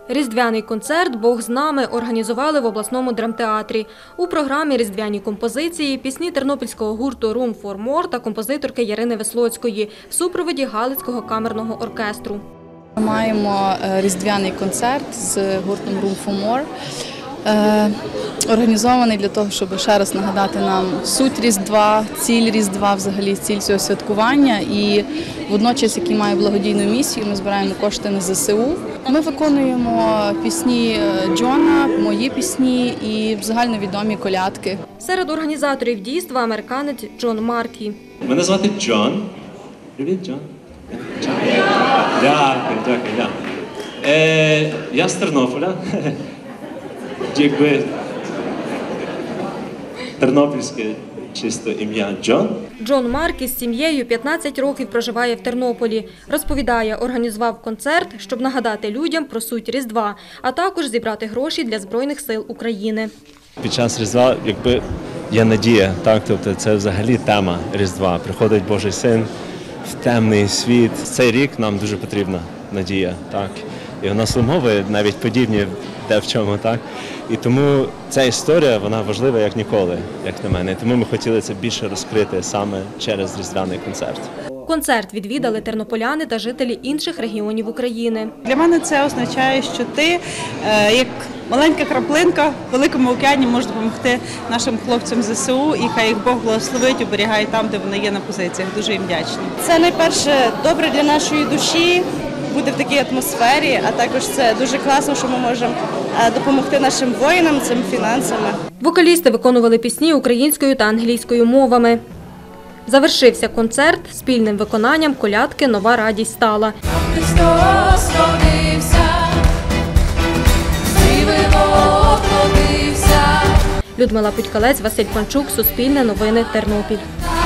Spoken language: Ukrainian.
Різдвяний концерт «Бог з нами» організували в обласному драмтеатрі. У програмі різдвяні композиції, пісні тернопільського гурту «Room for More» та композиторки Ярини Веслоцької в супроводі Галицького камерного оркестру. Ми маємо різдвяний концерт з гуртом «Room for More», організований для того, щоб ще раз нагадати нам суть Різдва, ціль Різдва, взагалі ціль цього святкування і водночас, який має благодійну місію, ми збираємо кошти на ЗСУ. Ми виконуємо пісні Джона, мої пісні і загальновідомі колядки. Серед організаторів дійства американець Джон Маркі. Мене звати Джон. Привіт, Джон. Дякую. Я з Тернополя. Якби тернопільське чисто ім'я Джон. Джон Маркі з сім'єю 15 років проживає в Тернополі. Розповідає, організував концерт, щоб нагадати людям про суть Різдва, а також зібрати гроші для Збройних сил України. Під час Різдва є надія, так? Тобто це взагалі тема Різдва. Приходить Божий Син в темний світ. Цей рік нам дуже потрібна надія, так? І вона сломовує навіть подібні де в чому, так? І тому ця історія, вона важлива як ніколи, як на мене. Тому ми хотіли це більше розкрити саме через різдвяний концерт. Концерт відвідали тернополяни та жителі інших регіонів України. Для мене це означає, що ти, як маленька краплинка в великому океані, можеш допомогти нашим хлопцям ЗСУ, і хай їх Бог благословить, оберігає там, де вони є на позиціях. Дуже їм вдячні. Це найперше добре для нашої душі бути в такій атмосфері, а також це дуже класно, що ми можемо допомогти нашим воїнам цим фінансами. Вокалісти виконували пісні українською та англійською мовами. Завершився концерт спільним виконанням колядки «Нова радість стала». Христос родився, Людмила Путькалець, Василь Панчук, Суспільне новини, Тернопіль.